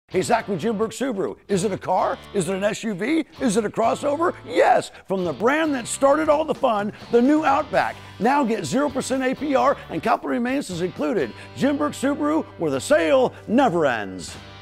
Hey, Zach with Jim Burke Subaru. Is it a car? Is it an SUV? Is it a crossover? Yes, from the brand that started all the fun, the new Outback. Now get 0% APR and complimentary maintenance is included. Jim Burke Subaru, where the sale never ends.